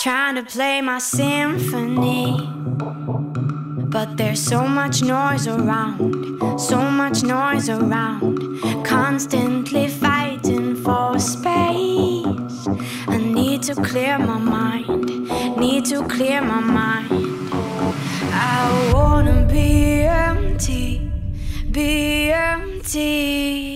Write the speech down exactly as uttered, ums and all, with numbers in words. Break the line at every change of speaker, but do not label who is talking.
trying to play my symphony, but there's so much noise around, so much noise around, constantly fighting for space. I need to clear my mind, need to clear my mind. I wanna be empty, be empty.